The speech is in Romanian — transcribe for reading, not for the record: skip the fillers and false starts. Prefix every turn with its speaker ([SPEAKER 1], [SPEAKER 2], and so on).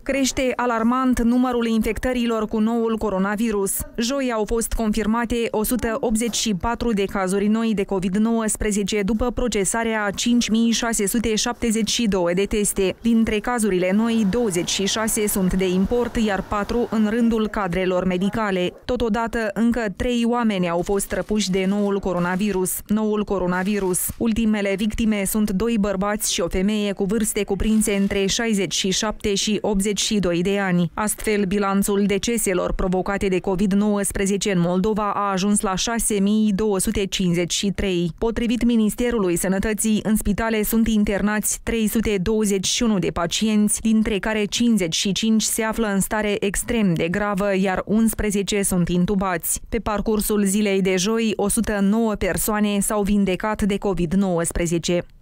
[SPEAKER 1] Crește alarmant numărul infectărilor cu noul coronavirus. Joi au fost confirmate 184 de cazuri noi de COVID-19 după procesarea a 5672 de teste. Dintre cazurile noi, 26 sunt de import, iar 4 în rândul cadrelor medicale. Totodată, încă 3 oameni au fost răpuși de noul coronavirus. Ultimele victime sunt 2 bărbați și o femeie cu vârste cuprinse între 67 și 82 de ani. Astfel, bilanțul deceselor provocate de COVID-19 în Moldova a ajuns la 6253. Potrivit Ministerului Sănătății, în spitale sunt internați 321 de pacienți, dintre care 55 se află în stare extrem de gravă, iar 11 sunt intubați. Pe parcursul zilei de joi, 109 persoane s-au vindecat de COVID-19.